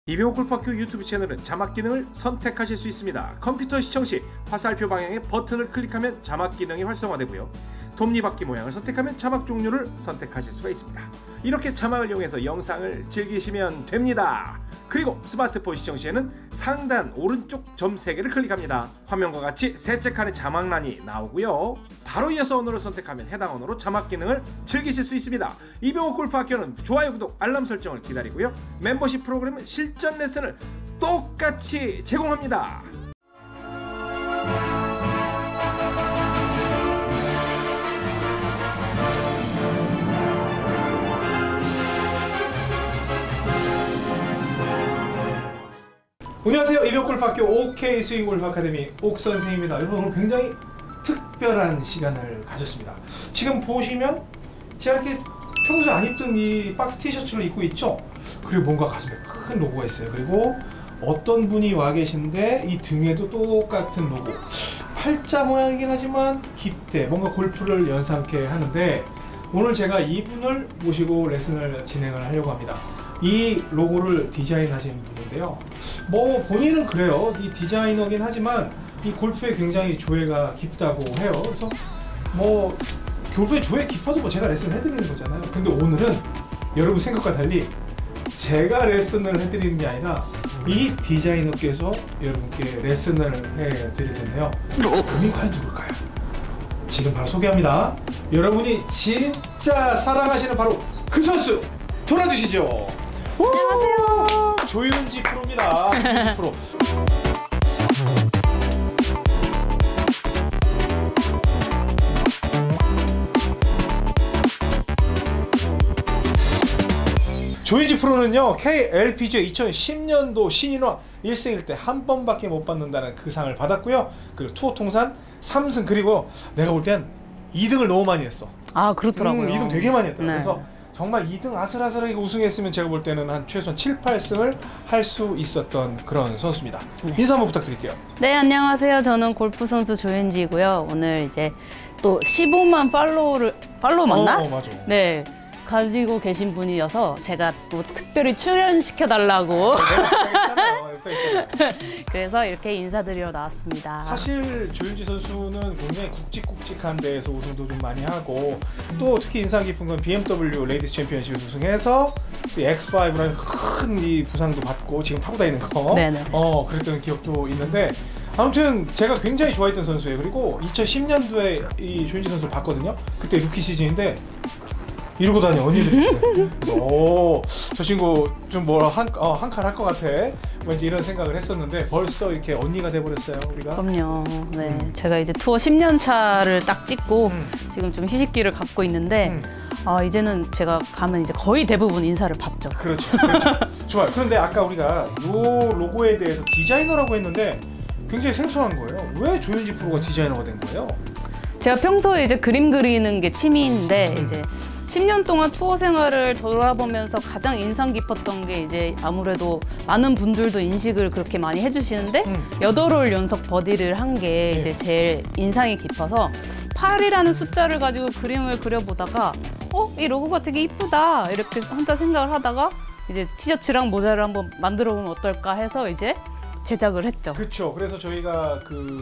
이병옥 골프학교 유튜브 채널은 자막 기능을 선택하실 수 있습니다. 컴퓨터 시청 시 화살표 방향의 버튼을 클릭하면 자막 기능이 활성화되고요. 톱니바퀴 모양을 선택하면 자막 종류를 선택하실 수가 있습니다. 이렇게 자막을 이용해서 영상을 즐기시면 됩니다. 그리고 스마트폰 시청 시에는 상단 오른쪽 점 3개를 클릭합니다. 화면과 같이 셋째 칸의 자막란이 나오고요. 바로 이어서 언어를 선택하면 해당 언어로 자막 기능을 즐기실 수 있습니다. 이병옥 골프학교는 좋아요, 구독, 알람 설정을 기다리고요. 멤버십 프로그램은 실전 레슨을 똑같이 제공합니다. 안녕하세요. 이병옥 골프학교 OK 스윙 골프 아카데미 옥선생입니다. 여러분, 오늘 굉장히 특별한 시간을 가졌습니다. 지금 보시면 제가 이렇게 평소에 안 입던 이 박스 티셔츠를 입고 있죠. 그리고 뭔가 가슴에 큰 로고가 있어요. 그리고 어떤 분이 와 계신데 이 등에도 똑같은 로고. 팔자 모양이긴 하지만 깃대, 뭔가 골프를 연상케 하는데, 오늘 제가 이분을 모시고 레슨을 진행을 하려고 합니다. 이 로고를 디자인하신 분인데요. 뭐 본인은 그래요. 이 디자이너긴 하지만 이 골프에 굉장히 조예가 깊다고 해요. 그래서 뭐 골프에 조예 깊어도 뭐 제가 레슨을 해드리는 거잖아요. 근데 오늘은 여러분 생각과 달리 제가 레슨을 해드리는 게 아니라 이 디자이너께서 여러분께 레슨을 해드릴 텐데요. 그분이 과연 누굴까요? 지금 바로 소개합니다. 여러분이 진짜 사랑하시는 바로 그 선수 돌아주시죠. 안녕하세요. 조윤지 프로입니다. 조윤지 프로. 조윤지 프로는요, KLPGA 2010년도 신인왕 1승 1대 한 번밖에 못 받는다는 그 상을 받았고요. 그리고 투어 통산 3승, 그리고 내가 볼 땐 2등을 너무 많이 했어. 아, 그렇더라고요. 2등 되게 많이 했더라고요. 네. 그래서 정말 2등 아슬아슬하게 우승했으면 제가 볼 때는 한 최소한 7, 8승을 할 수 있었던 그런 선수입니다. 네. 인사 한번 부탁드릴게요. 네, 안녕하세요. 저는 골프 선수 조윤지이고요. 오늘 이제 또 15만 팔로워 맞나? 맞아. 네, 가지고 계신 분이어서 제가 또 특별히 출연시켜 달라고 그래서 이렇게 인사드리러 나왔습니다. 사실 조윤지 선수는 굉장히 굵직굵직한 데에서 우승도 좀 많이 하고, 또 특히 인상 깊은 건 BMW 레이디스 챔피언십 우승해서 X5라는 큰 이 부상도 받고 지금 타고 다니는 거. 네네. 그랬던 기억도 있는데, 아무튼 제가 굉장히 좋아했던 선수예요. 그리고 2010년도에 이 조윤지 선수를 봤거든요. 그때 루키 시즌인데 이러고 다녀, 언니들. 그래서 저 친구 좀 뭐라 한 칸 할 것 같아. 왠지 이런 생각을 했었는데 벌써 이렇게 언니가 돼버렸어요, 우리가. 그럼요. 네, 제가 이제 투어 10년 차를 딱 찍고 지금 좀 휴식기를 갖고 있는데 이제는 제가 가면 이제 거의 대부분 인사를 받죠. 그렇죠. 좋아요. 그런데 아까 우리가 요 로고에 대해서 디자이너라고 했는데 굉장히 생소한 거예요. 왜 조윤지 프로가 디자이너가 된 거예요? 제가 평소에 이제 그림 그리는 게 취미인데 이제 10년 동안 투어 생활을 돌아보면서 가장 인상 깊었던 게 이제 아무래도 많은 분들도 인식을 그렇게 많이 해주시는데 8홀 연속 버디를 한 게 이제 제일 인상이 깊어서 8이라는 숫자를 가지고 그림을 그려보다가 이 로고가 되게 이쁘다 이렇게 혼자 생각을 하다가 이제 티셔츠랑 모자를 한번 만들어 보면 어떨까 해서 이제 제작을 했죠. 그렇죠. 그래서 저희가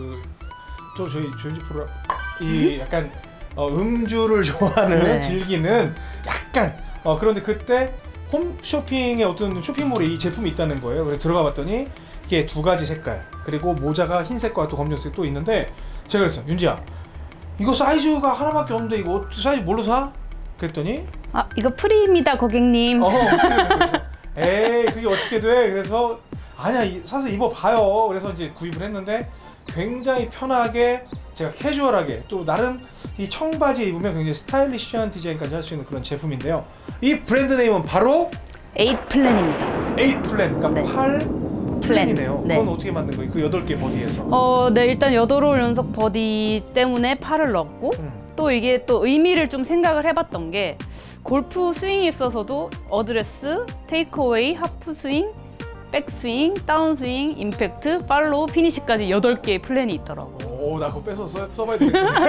또 저희 조윤지 프로 이 약간 음주를 좋아하는 네. 즐기는 약간 그런데 그때 홈쇼핑에 어떤 쇼핑몰에 이 제품이 있다는 거예요. 그래서 들어가 봤더니 이게 2가지 색깔, 그리고 모자가 흰색과 또 검정색 또 있는데, 제가 그랬어, 윤지야 이거 사이즈가 하나밖에 없는데 이거 사이즈 뭘로 사? 그랬더니 이거 프리입니다, 고객님. 그래서 에이 그게 어떻게 돼? 그래서 아니야, 사서 입어봐요. 그래서 이제 구입을 했는데 굉장히 편하게, 제가 캐주얼하게, 또 나름 이 청바지에 입으면 굉장히 스타일리시한 디자인까지 할 수 있는 그런 제품인데요. 이 브랜드 네임은 바로 8플랜입니다. 8플랜, 그러니까 네. 8플랜이네요. 네. 그건 어떻게 만든 거예요? 그 8개 버디에서? 네, 일단 8홀 연속 버디 때문에 8을 넣었고 또 이게 또 의미를 좀 생각을 해봤던 게, 골프 스윙에 있어서도 어드레스, 테이크어웨이, 하프 스윙, 백스윙, 다운스윙, 임팩트, 팔로우, 피니시까지 8개의 플랜이 있더라고요. 오, 나 그거 뺏어 써봐야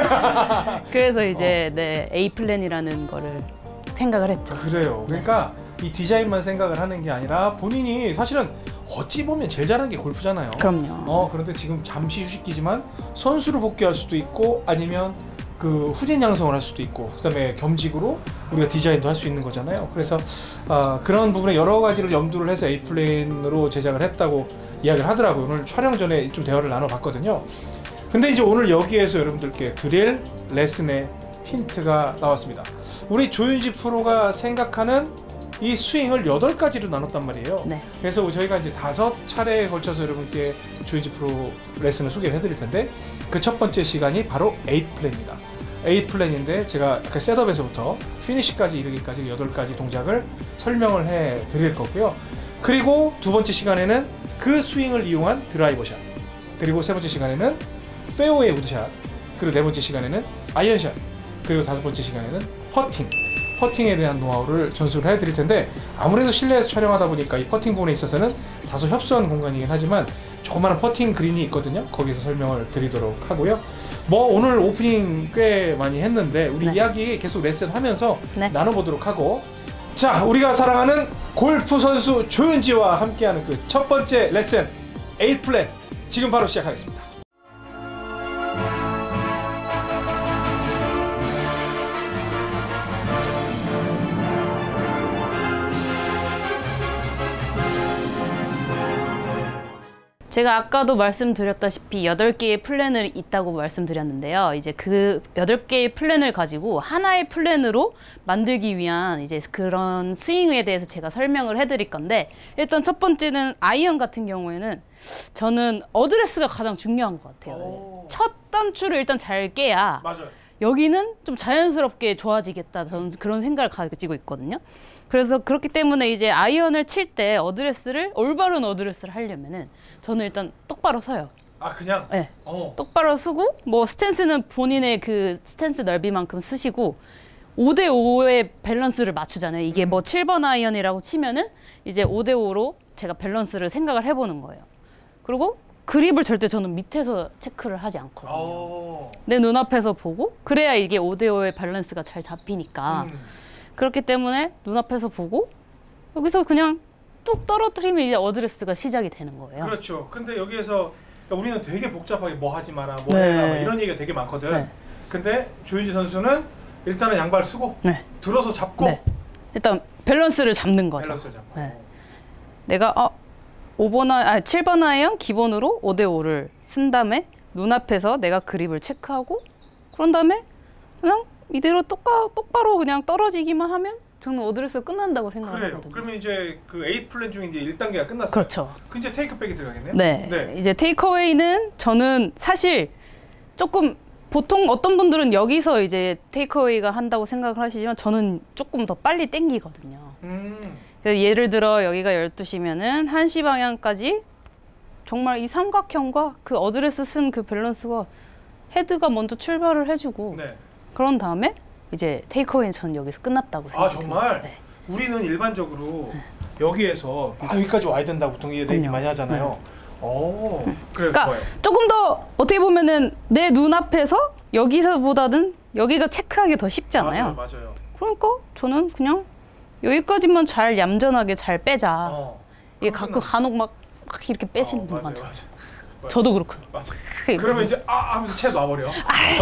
되겠다. 그래서 이제 A 플랜이라는 거를 생각을 했죠. 그래요. 그러니까 이 디자인만 생각을 하는 게 아니라 본인이 사실은 어찌 보면 제일 잘하는 게 골프잖아요. 그럼요. 그런데 지금 잠시 휴식기지만 선수로 복귀할 수도 있고 아니면 그 후진 양성을 할 수도 있고 그다음에 겸직으로 우리가 디자인도 할 수 있는 거잖아요. 그래서 그런 부분에 여러 가지를 염두를 해서 A 플랜으로 제작을 했다고 이야기를 하더라고요. 오늘 촬영 전에 좀 대화를 나눠봤거든요. 근데 이제 오늘 여기에서 여러분들께 드릴 레슨의 힌트가 나왔습니다. 우리 조윤지 프로가 생각하는 이 스윙을 8가지로 나눴단 말이에요. 네. 그래서 저희가 이제 5차례에 걸쳐서 여러분께 조윤지 프로 레슨을 소개를 해드릴 텐데 그 첫 번째 시간이 바로 8플랜입니다. 8플랜인데 제가 그 셋업에서부터 피니시까지 이르기까지 8가지 동작을 설명을 해 드릴 거고요. 그리고 두 번째 시간에는 그 스윙을 이용한 드라이버 샷, 그리고 세 번째 시간에는 페어웨이 우드샷, 그리고 네 번째 시간에는 아이언샷, 그리고 다섯 번째 시간에는 퍼팅에 대한 노하우를 전수를 해드릴 텐데 아무래도 실내에서 촬영하다 보니까 이 퍼팅 부분에 있어서는 다소 협소한 공간이긴 하지만 조그마한 퍼팅 그린이 있거든요. 거기서 설명을 드리도록 하고요. 뭐 오늘 오프닝 꽤 많이 했는데 우리 네. 이야기 계속 레슨하면서 네. 나눠보도록 하고, 자, 우리가 사랑하는 골프 선수 조윤지와 함께하는 그 첫 번째 레슨 8플랜 지금 바로 시작하겠습니다. 제가 아까도 말씀드렸다시피 8개의 플랜을 있다고 말씀드렸는데요. 이제 그 8개의 플랜을 가지고 하나의 플랜으로 만들기 위한 이제 그런 스윙에 대해서 제가 설명을 해드릴 건데, 일단 첫 번째는 아이언 같은 경우에는 저는 어드레스가 가장 중요한 것 같아요. 첫 단추를 일단 잘 깨야 맞아요. 여기는 좀 자연스럽게 좋아지겠다, 저는 그런 생각을 가지고 있거든요. 그래서 그렇기 때문에 이제 아이언을 칠 때 어드레스를, 올바른 어드레스를 하려면은 저는 일단 똑바로 서요. 아, 그냥? 네. 어. 똑바로 서고, 뭐 스탠스는 본인의 그 스탠스 넓이만큼 쓰시고 5대5의 밸런스를 맞추잖아요. 이게 뭐 7번 아이언이라고 치면은 이제 5대5로 제가 밸런스를 생각을 해보는 거예요. 그리고 그립을 절대 저는 밑에서 체크를 하지 않거든요. 내 눈앞에서 보고, 그래야 이게 5대5의 밸런스가 잘 잡히니까. 그렇기 때문에 눈앞에서 보고 여기서 그냥 뚝 떨어뜨리면 이제 어드레스가 시작이 되는 거예요. 그렇죠. 근데 여기에서 우리는 되게 복잡하게 뭐 하지 마라, 뭐 네. 해라, 뭐 이런 얘기가 되게 많거든. 네. 근데 조윤지 선수는 일단은 양발 쓰고 네. 들어서 잡고 네. 일단 밸런스를 잡는 거죠. 밸런스 잡고. 네. 내가 7번 아이언 기본으로 5대5를 쓴 다음에 눈앞에서 내가 그립을 체크하고, 그런 다음에 그냥 이대로 똑바로 그냥 떨어지기만 하면 저는 어드레스가 끝난다고 생각을 하거든요. 그러면 이제 그 8플랜 중에 이제 1단계가 끝났어요. 그렇죠. 그 이제 테이크백이 들어가겠네요. 네. 이제 테이크어웨이는 저는 사실 조금, 보통 어떤 분들은 여기서 이제 테이크어웨이가 한다고 생각을 하시지만 저는 조금 더 빨리 땡기거든요. 그래서 예를 들어 여기가 12시면은 1시 방향까지 정말 이 삼각형과 그 어드레스 쓴 그 밸런스가 헤드가 먼저 출발을 해주고, 네. 그런 다음에 이제 테이크어웨이는 저는 여기서 끝났다고 생각해요. 아, 정말? 네. 우리는 일반적으로 여기에서 여기까지 와야 된다고 보통 얘기 그럼요. 많이 하잖아요. 오, 그래, 그러니까 좋아요. 조금 더 어떻게 보면은 내 눈앞에서 여기서보다는 여기가 체크하기 더 쉽잖아요. 맞아요. 그러니까 저는 그냥 여기까지만 잘 얌전하게 잘 빼자. 이게 가끔 간혹 막 이렇게 빼시는 분 많죠. 저도 그렇고. 맞아. 그러면 이제 하면서 채 놔버려.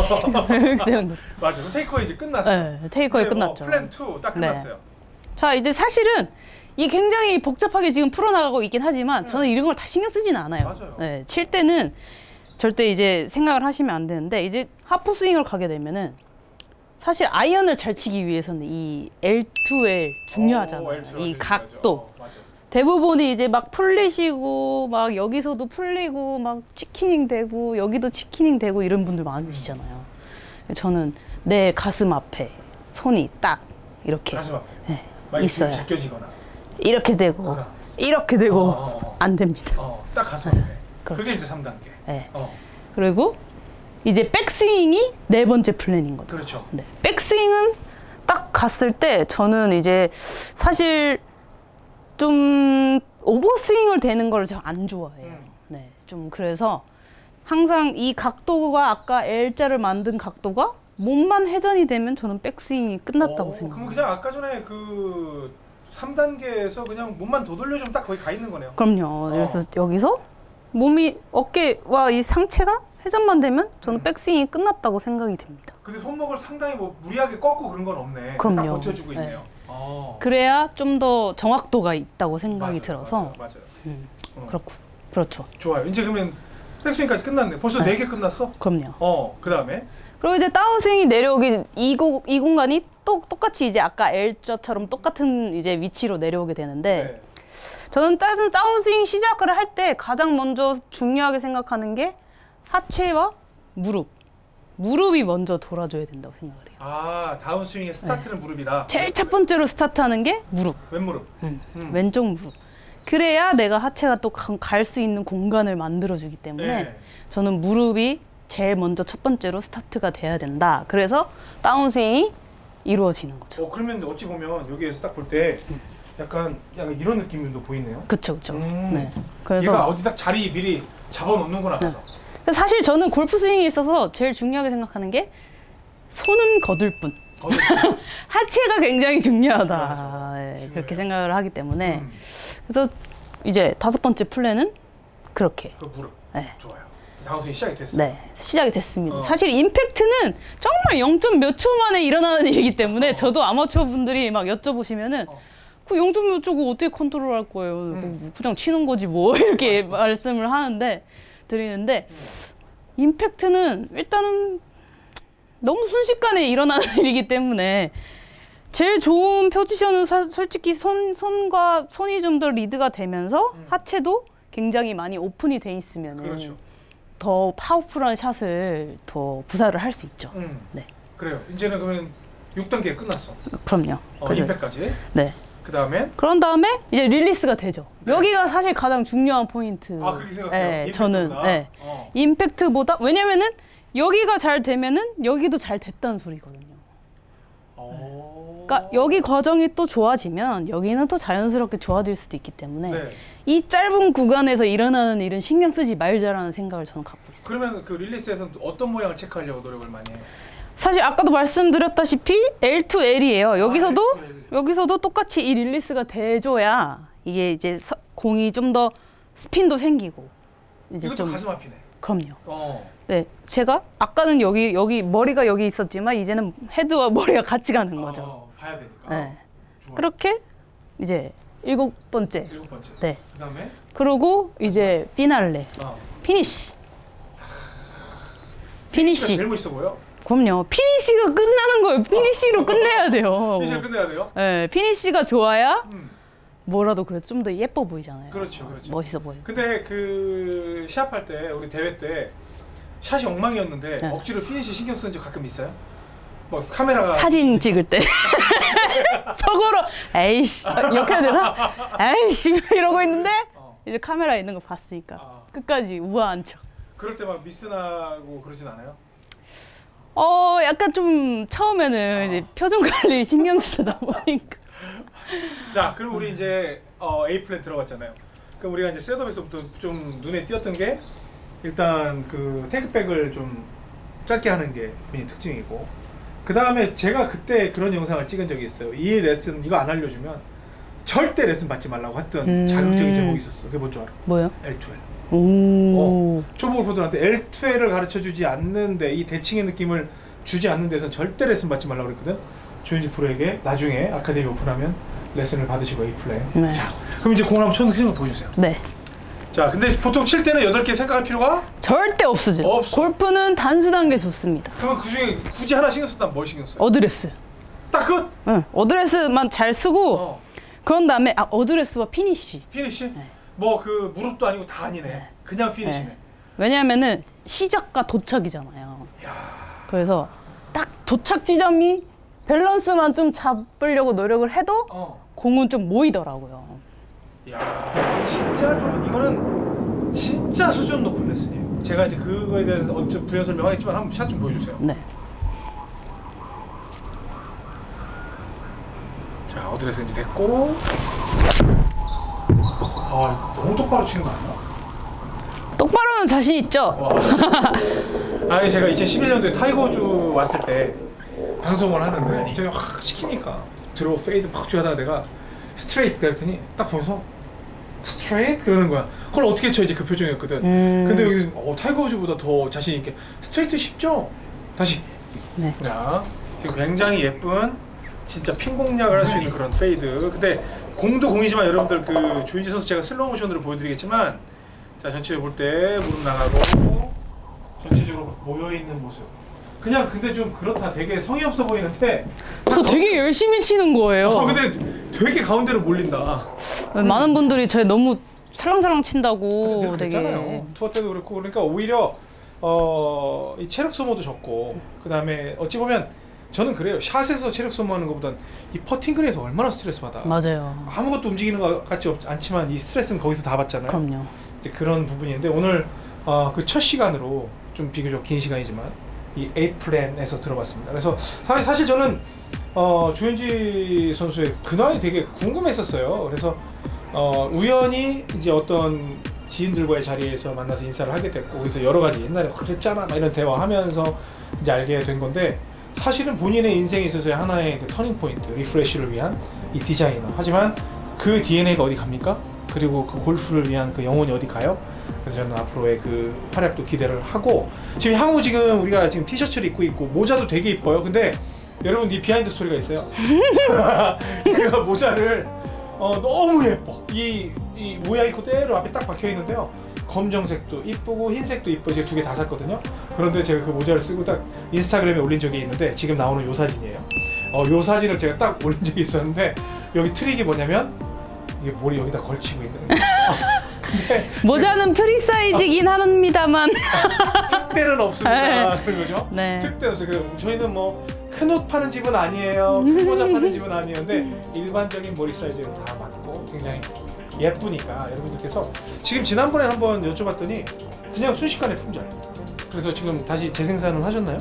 맞아. 그럼 테이크어웨이 이제 끝났어. 네, 테이크어웨이 끝났죠. 플랜 2 딱 끝났어요. 네. 자, 이제 사실은 이게 굉장히 복잡하게 지금 풀어나가고 있긴 하지만 저는 이런 걸 다 신경 쓰지는 않아요. 맞아요. 네, 칠 때는 절대 이제 생각을 하시면 안 되는데, 이제 하프 스윙을 가게 되면은 사실 아이언을 잘 치기 위해서는 이 L2L 중요하잖아요. L2L 이 중요하죠. 각도. 맞아. 대부분이 이제 막 풀리시고 막 여기서도 풀리고 막 치키닝 되고 여기도 치키닝 되고 이런 분들 많으시잖아요. 저는 내 가슴 앞에 손이 딱 이렇게 가슴 앞에. 네, 있어요. 제껴지거나. 이렇게 되고 이렇게 되고 안 됩니다. 딱 가슴 앞에. 그렇죠. 그게 이제 3단계. 네. 그리고 이제 백스윙이 네 번째 플랜인 거죠. 그렇죠. 네. 백스윙은 딱 갔을 때 저는 이제 사실 좀 오버스윙을 되는 걸 제가 안 좋아해요. 네, 좀 그래서 항상 이 각도가 아까 L자를 만든 각도가 몸만 회전이 되면 저는 백스윙이 끝났다고 생각해요. 그럼 그냥 아까 전에 그 3단계에서 그냥 몸만 더 돌려주면 딱 거기 가 있는 거네요. 그럼요. 그래서 여기서 몸이 어깨와 이 상체가 회전만 되면 저는 백스윙이 끝났다고 생각이 됩니다. 근데 손목을 상당히 뭐 무리하게 꺾고 그런 건 없네. 그럼요. 딱 버텨주고 네. 있네요. 그래야 좀 더 정확도가 있다고 생각이 맞아요, 들어서 맞아요. 그렇죠. 좋아요. 이제 그러면 백스윙까지 끝났네. 벌써 네. 4개 끝났어? 그럼요. 그 다음에? 그리고 이제 다운스윙이 내려오기 이 공간이 똑같이 이제 아까 L자처럼 똑같은 이제 위치로 내려오게 되는데 저는 다운스윙 시작을 할 때 가장 먼저 중요하게 생각하는 게 하체와 무릎이 먼저 돌아줘야 된다고 생각을 해요. 아, 다운스윙의 스타트는 무릎이다. 제일 첫 번째로 스타트하는 게 무릎. 왼무릎. 왼쪽 무릎. 그래야 내가 하체가 또 갈 수 있는 공간을 만들어주기 때문에 저는 무릎이 제일 먼저 첫 번째로 스타트가 돼야 된다. 그래서 다운스윙이 이루어지는 거죠. 그러면 어찌 보면 여기에서 딱 볼 때 약간 이런 느낌도 보이네요. 그쵸. 네. 그래서 얘가 어디 딱 자리 미리 잡아놓는구나. 그래서. 사실 저는 골프 스윙에 있어서 제일 중요하게 생각하는 게 손은 거들 뿐. 하체가 굉장히 중요하다. 네, 그렇게 생각을 하기 때문에 그래서 이제 5번째 플랜은 그렇게. 그 무릎. 네. 좋아요. 다운스윙 시작이 됐어요. 네, 시작이 됐습니다. 사실 임팩트는 정말 0점 몇 초 만에 일어나는 일이기 때문에 저도 아마추어 분들이 막 여쭤보시면은 그 0점 몇 초고 어떻게 컨트롤할 거예요? 그냥 치는 거지 뭐 이렇게 말씀을 드리는데 임팩트는 일단은 너무 순식간에 일어나는 일이기 때문에 제일 좋은 포지션은 솔직히 손이 좀 더 리드가 되면서 하체도 굉장히 많이 오픈이 돼 있으면은 그렇죠. 더 파워풀한 샷을 더 부사를 할 수 있죠. 네. 그래요. 이제는 그러면 6단계 끝났어. 그럼요. 임팩까지. 네. 그런 다음에 이제 릴리스가 되죠. 네. 여기가 사실 가장 중요한 포인트. 그렇게 생각해요? 네, 저는 임팩트보다 왜냐면은 여기가 잘 되면은 여기도 잘 됐다는 소리거든요. 그러니까 여기 과정이 또 좋아지면 여기는 또 자연스럽게 좋아질 수도 있기 때문에 이 짧은 구간에서 일어나는 일은 신경 쓰지 말자라는 생각을 저는 갖고 있어요. 그러면 그 릴리스에서는 어떤 모양을 체크하려고 노력을 많이 해요? 사실 아까도 말씀드렸다시피 L2L이에요. 여기서도 똑같이 이 릴리스가 돼줘야 이게 이제 공이 좀 더 스핀도 생기고. 이제 이것도 가슴 아프네. 그럼요. 네, 제가 아까는 여기 머리가 여기 있었지만 이제는 헤드와 머리가 같이 가는 거죠. 봐야 되니까. 네. 그렇게 이제 7번째. 네. 그다음에 그리고 이제 피날레. 피니시. 제일 멋있어 보여. 그럼요. 피니시가 끝나는 거예요. 피니시로 끝내야 돼요. 피니시를 끝내야 돼요? 네, 피니시가 좋아야 뭐라도 그래도 좀 더 예뻐 보이잖아요. 그렇죠. 멋있어 보여. 근데 그 시합할 때 우리 대회 때 샷이 엉망이었는데 억지로 피니시 신경 쓰는 적 가끔 있어요? 뭐 카메라가 사진 찍을 때 속으로 에이씨 이렇게 해야 되나? 에이씨 이러고 있는데 이제 카메라에 있는 거 봤으니까 끝까지 우아한 척. 그럴 때 막 미스나고 그러진 않아요? 약간 좀 처음에는 이제 표정 관리 신경 쓰다 보니까. 자, 그럼 우리 이제 A 플랜 들어갔잖아요. 그럼 우리가 이제 셋업에서부터 좀 눈에 띄었던 게 일단 그 테이크백을 좀 짧게 하는 게 본인 특징이고, 그 다음에 제가 그때 그런 영상을 찍은 적이 있어요. 이 레슨 이거 안 알려주면 절대 레슨 받지 말라고 했던 자극적인 제목이 있었어. 그게 뭔 줄 알아? 뭐요? L2L. 초보 골퍼들한테 L2L을 가르쳐주지 않는데, 이 대칭의 느낌을 주지 않는 데선 절대 레슨 받지 말라고 그랬거든. 조현지 프로에게 나중에 아카데미 오픈하면 레슨을 받으시고 A 플랜. 자, 그럼 이제 공을 한번 쳐는 거 보여주세요. 네. 자, 근데 보통 칠 때는 8개 생각할 필요가 절대 없으죠. 골프는 단순한 게 좋습니다. 그러면 그 중에 굳이 하나 신경 썼다면 뭘 신경 써요? 어드레스. 딱 끝? 응. 어드레스만 잘 쓰고 그런 다음에 어드레스와 피니시. 피니시? 뭐 그 무릎도 아니고 다 아니네. 그냥 피니시네. 왜냐하면은 시작과 도착이잖아요. 그래서 딱 도착 지점이 밸런스만 좀 잡으려고 노력을 해도 공은 좀 모이더라고요. 야, 진짜 좀 이거는 진짜 수준 높은 레슨이에요. 제가 이제 그거에 대해서 좀 부연 설명하겠지만 한번 샷 좀 보여주세요. 네. 자, 어드레스 이제 됐고. 너무 똑바로 치는 거 아니야? 똑바로는 자신 있죠? 아니, 제가 2011년도에 타이거 우즈 왔을 때 방송을 하는데 제가 확 시키니까 드로우 페이드 팍 하다가 내가 스트레이트 그랬더니 딱 보면서 스트레이트 그러는 거야. 그걸 어떻게 쳐 이제 그 표정이었거든. 근데 여기 타이거 우즈보다 더 자신 있게 스트레이트 쉽죠? 다시. 네. 자, 지금 굉장히 예쁜 진짜 핀 공략을 할 수 있는 그런 페이드. 근데 공도 공이지만 여러분들 그 조인지 선수 제가 슬로우 모션으로 보여드리겠지만 자 전체적으로 볼 때 무릎 나가고 전체적으로 모여 있는 모습. 그냥 근데 좀 그렇다. 되게 성의 없어 보이는데. 저 되게 열심히 치는 거예요. 근데 되게 가운데로 몰린다. 많은 분들이 저 너무 살랑살랑 친다고 근데 되게. 그랬잖아요. 투어 때도 그렇고 그러니까 오히려 이 체력 소모도 적고 그 다음에 어찌 보면 저는 그래요. 샷에서 체력 소모하는 것보단 이 퍼팅그린에서 얼마나 스트레스 받아. 맞아요. 아무것도 움직이는 것 같지 않지만 이 스트레스는 거기서 다 받잖아요. 그럼요. 이제 그런 부분인데 오늘 그 첫 시간으로 좀 비교적 긴 시간이지만 이 에이플랜에서 들어봤습니다. 그래서 사실 저는 조현지 선수의 근황이 되게 궁금했었어요. 그래서 우연히 이제 어떤 지인들과의 자리에서 만나서 인사를 하게 됐고 그래서 여러 가지 옛날에 그랬잖아 막 이런 대화하면서 이제 알게 된 건데 사실은 본인의 인생에 있어서의 하나의 그 터닝 포인트, 리프레쉬를 위한 이 디자이너. 하지만 그 DNA가 어디 갑니까? 그리고 그 골프를 위한 그 영혼이 어디 가요? 그래서 저는 앞으로의 그 활약도 기대를 하고 지금 향후 지금 우리가 지금 티셔츠를 입고 있고 모자도 되게 이뻐요. 근데 여러분 이 비하인드 스토리가 있어요. 제가 모자를 너무 예뻐. 이 모양이 그대로 앞에 딱 박혀 있는데요. 검정색도 이쁘고 흰색도 이뻐. 제가 두 개 다 샀거든요. 그런데 제가 그 모자를 쓰고 딱 인스타그램에 올린 적이 있는데 지금 나오는 요 사진이에요. 요 사진을 제가 딱 올린 적이 있었는데 여기 트릭이 뭐냐면 이게 머리 여기다 걸치고 있는 거예요. 근데 모자는 프리 사이즈긴 합니다만 특대는 없습니다. 그런 거죠. 네. 특대 없어요. 저희는 뭐 큰 옷 파는 집은 아니에요. 큰 모자 파는 집은 아니에요. 근데 일반적인 머리 사이즈는 다 맞고 굉장히 예쁘니까 여러분들께서 지금 지난번에 한번 여쭤봤더니 그냥 순식간에 품절. 그래서 지금 다시 재생산을 하셨나요?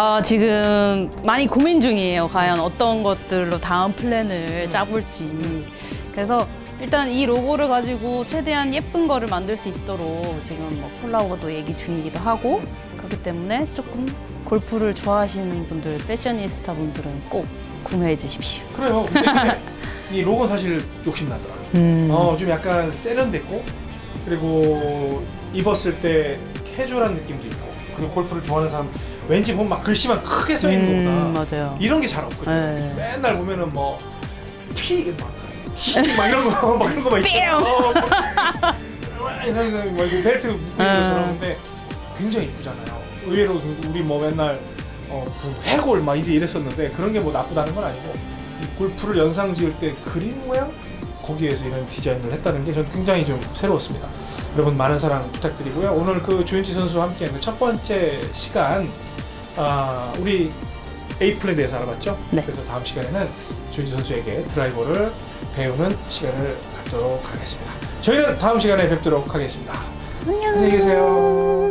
지금 많이 고민 중이에요. 과연 어떤 것들로 다음 플랜을 짜볼지. 그래서 일단 이 로고를 가지고 최대한 예쁜 거를 만들 수 있도록 지금 뭐 콜라보도 얘기 중이기도 하고 그렇기 때문에 조금 골프를 좋아하시는 분들, 패셔니스타 분들은 꼭 구매해 주십시오. 그래요. 근데 이 로고는 사실 욕심나더라. 좀 약간 세련됐고 그리고 입었을 때 캐주얼한 느낌도 있고 그리고 골프를 좋아하는 사람 왠지 보면 막 글씨만 크게 써 있는 것보다 맞아요. 이런 게 잘 없거든. 네. 맨날 보면은 뭐 T 막 이런 거 막 그런 거 막 있잖아. 막 벨트 묶고 있는 것처럼. 근데 굉장히 이쁘잖아요. 의외로 우리 뭐 맨날 그 해골 막 이제 이랬었는데 그런 게 뭐 나쁘다는 건 아니고 이 골프를 연상 지을 때 그림 모양 거기에서 이런 디자인을 했다는 게 저는 굉장히 좀 새로웠습니다. 여러분 많은 사랑 부탁드리고요. 오늘 그 조현지 선수와 함께 그 첫 번째 시간 우리 에이플랜에 대해서 알아봤죠? 네. 그래서 다음 시간에는 조현지 선수에게 드라이버를 배우는 시간을 갖도록 하겠습니다. 저희는 다음 시간에 뵙도록 하겠습니다. 안녕히 계세요.